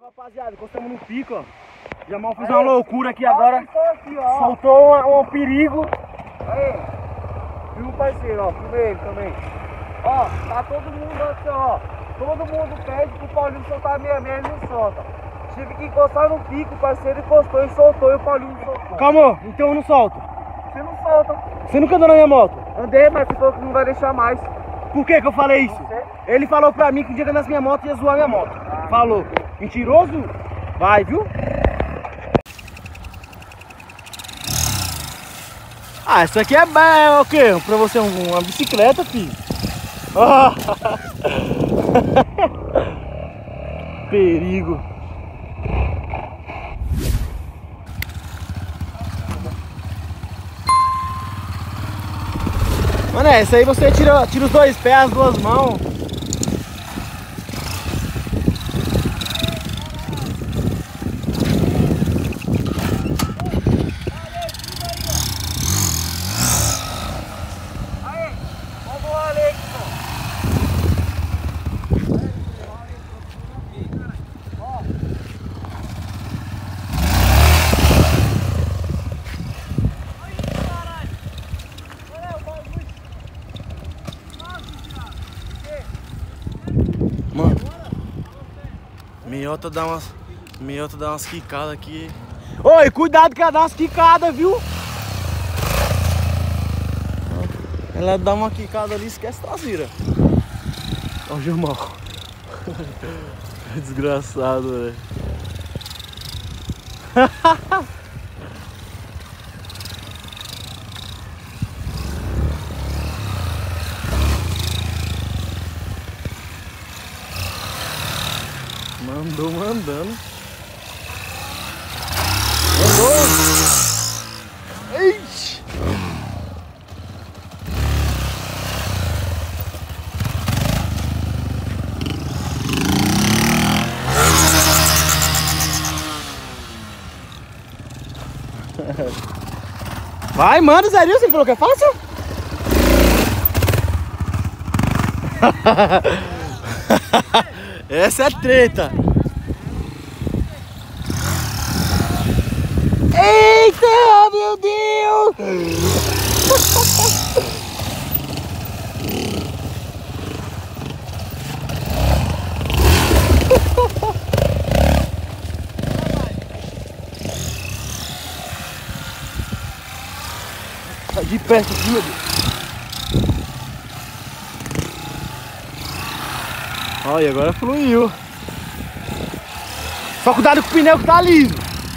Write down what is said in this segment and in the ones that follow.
Rapaziada, encostamos no pico, ó. Jamal fez uma loucura aqui agora. Aqui, soltou um perigo. Aí, viu, parceiro, ó, filma ele também. Ó, tá todo mundo assim, ó. Todo mundo pede pro Paulinho soltar a 66 e não solta. Tive que encostar no pico, o parceiro encostou e soltou e o Paulinho não soltou. Calma, então eu não solto. Você não solta. Você nunca andou na minha moto? Andei, mas você falou que não vai deixar mais. Por que eu falei isso? Ele falou pra mim que o dia que andasse minha moto ia zoar minha moto. Falou. Mentiroso? Vai, viu? Ah, isso aqui é o quê? Pra você uma bicicleta, filho. Oh. Perigo. Mano, essa aí você tira os dois pés, as duas mãos. Mano, minhota dá umas quicadas aqui. Oi, cuidado que ela dá umas quicadas, viu? Ela dá uma quicada ali, esquece a traseira. Ó o Jamal. Desgraçado, velho. Mandou mandando. Mandou. Ixi. Vai, manda, Zerinho, você falou que é fácil? Essa é treta. Eita, meu Deus! Tá de perto aqui, meu Deus. Olha, agora fluiu. Só cuidado com o pneu que tá liso.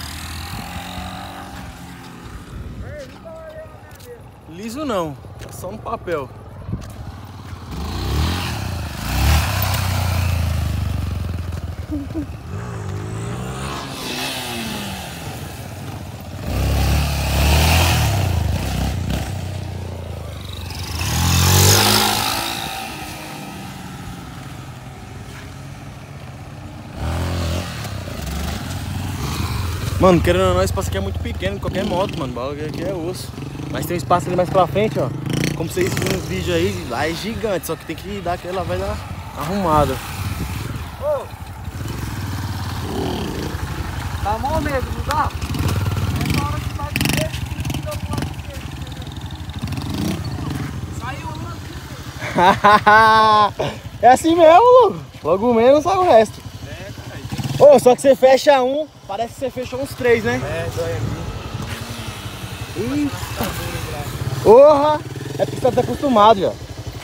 Liso não, tá só no papel. Mano, querendo ou não, o espaço aqui é muito pequeno, qualquer moto, mano, o bagulho aqui é osso. Mas tem um espaço ali mais pra frente, ó. Como vocês viram nos vídeos aí, lá é gigante, só que tem que dar aquela vai dar arrumada. Ô! Tá mal mesmo, não dá? Essa hora que vai direito, que dá pro lado esquerdo. Saiu um. É assim mesmo, Lu. Logo menos sai o resto. Ô, só que você fecha um, parece que você fechou uns 3, né? É, dói aqui. Eita! Porra! É porque você tá desacostumado já.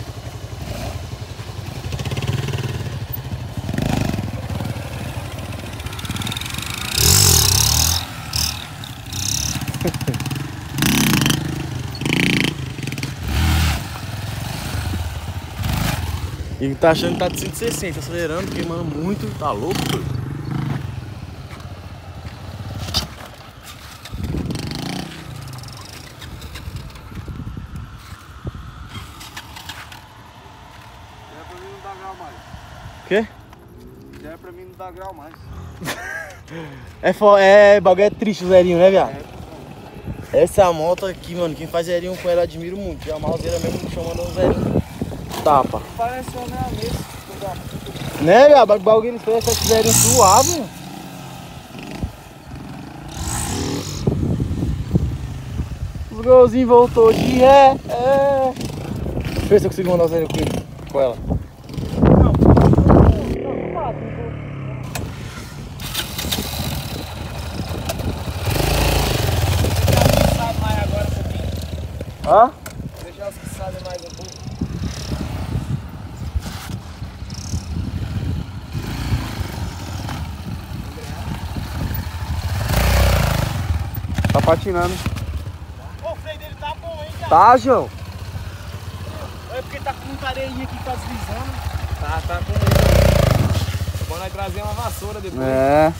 E tá achando que tá de 160, acelerando, queimando muito, tá louco, doido. O quê? Já é pra mim não dar grau mais. Bagulho é triste o Zerinho, né, viado? Essa moto aqui, mano, quem faz Zerinho com ela eu admiro muito. Já a Malzeira mesmo chamando o Zerinho. Tapa. Parece uma minha mesa. Né, viado? O bagulho eles fazem esse Zerinho suave, mano. Os golzinhos voltou de ré. Deixa eu ver se eu consigo mandar o zero com ela. Hã? Deixar os que sabem mais um pouco. Tá patinando. O freio dele tá bom, hein, cara? Tá, João? É porque tá com muita areinha aqui, tá deslizando. Tá com isso. É bom nós trazer uma vassoura depois. É.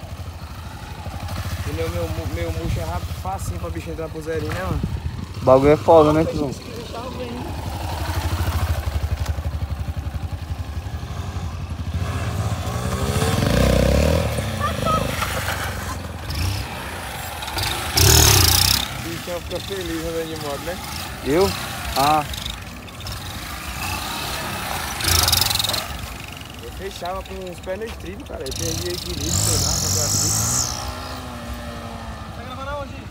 E meu murcho é rápido, facinho pra bicho entrar pro zerinho, né, mano? O bagulho é foda, né, cuzão? O bichão fica feliz andando de moto, né? Eu? Ah. Eu fechava com os pés no estribo, cara. Eu perdi equilíbrio, sei lá, pra assim. Tá gravando aonde?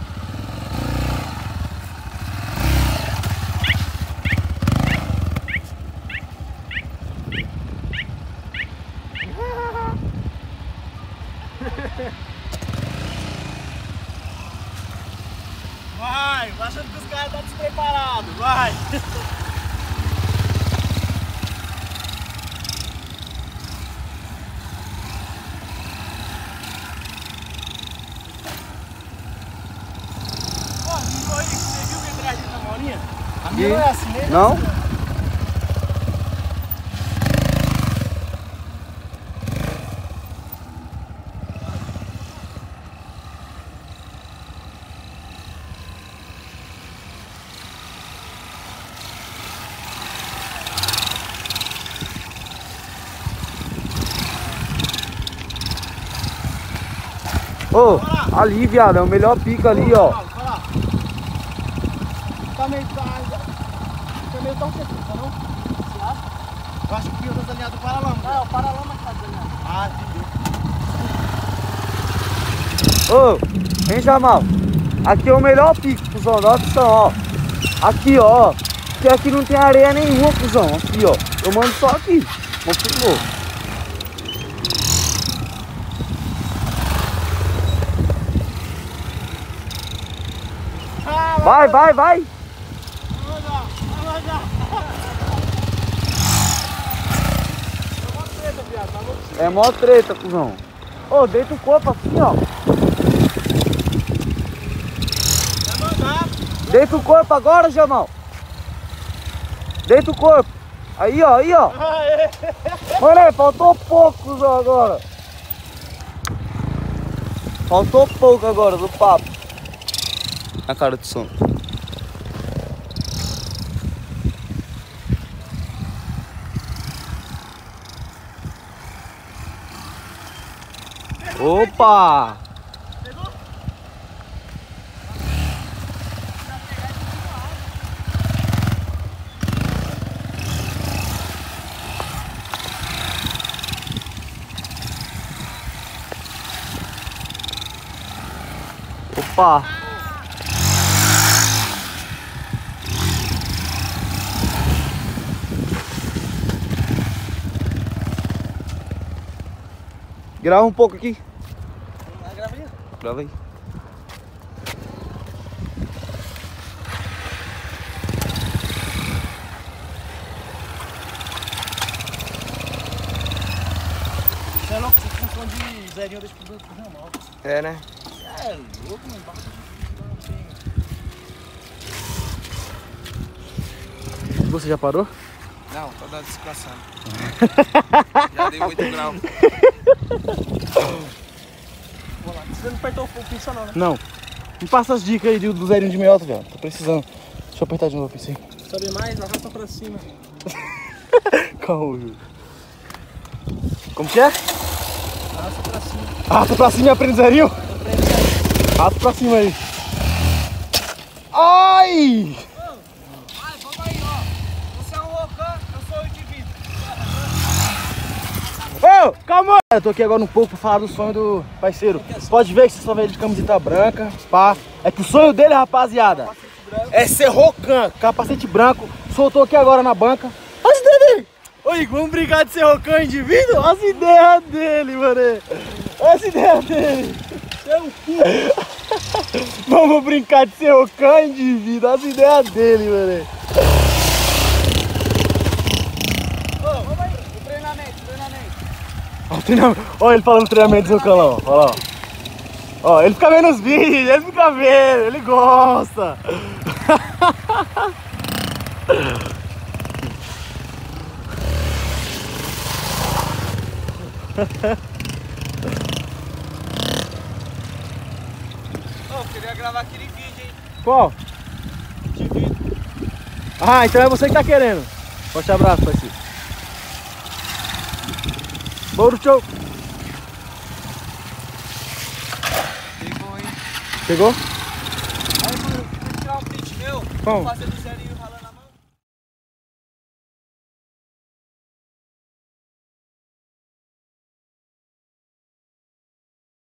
Vai, achando que os caras estão despreparados, vai! Ó, você viu que atrás da molinha? A minha não é assim, né? Não? Ô, ali, viado, é o melhor pico ali, ó. Tá meio tão seco, não? Você acha? Eu acho que o pio tá desalinhado do paralama. Não, é o paralama que tá desalinhado. Ah, entendi. Ô, hein, Jamal? Aqui é o melhor pico, cuzão, da opção, ó. Aqui, ó. Porque aqui não tem areia nenhuma, cuzão. Aqui, ó. Eu mando só aqui. Confirmou. Vai, vai, vai. É mó treta, cuzão. Ô, deita o corpo assim, ó. Deita o corpo agora, Jamal. Deita o corpo. Aí, ó, aí, ó. Mano, aí, faltou pouco, cuzão, agora. Faltou pouco agora do papo. A cara de sono. Opa! Pegou? Opa! Grava um pouco aqui. Grava aí. Grava aí. Você é louco, você confunde zerinho desse pro normal. É, né? É louco, mano. Você já parou? Não, tô dando descansando. Já dei 8 graus. Vou lá. Você não apertou o pinça não, né? Não. Me passa as dicas aí do zerinho de meiota, velho. Tô precisando. Deixa eu apertar de novo o pinça aí. Saber mais, arrasta pra cima. Calma, Júlio. Como que é? Arrasta pra cima. Arrasta pra cima e aprende zerinho? Arrasta pra cima aí. Ai! Vai, vamos aí, ó. Você é um loucão, eu sou o indivíduo. Ô, calma. Eu tô aqui agora um pouco pra falar do sonho do parceiro. Pode ver que você só vê ele de camiseta branca, pá. É que o sonho dele, rapaziada, é ser Rocan, capacete branco. Soltou aqui agora na banca. As ideias dele. Oi, vamos brincar de ser Rocan indivíduo? As ideias dele, mano. As ideias dele. Vamos brincar de ser Rocan indivíduo. As ideias dele, mano. Vamos aí, o treinamento. Ó, o treinamento. Ó, ele falando treinamento do Rocan lá, ó. Olha lá, ó. Ó, ele fica vendo os vídeos, ele fica vendo, ele gosta. Eu queria gravar aquele vídeo, hein? Qual? De vídeo. Ah, então é você que tá querendo. Forte abraço, parceiro. Bora, show. Pegou, hein? Pegou? Aí, mano, eu vou tirar um print meu. Como? Vou fazer do 0 em 1.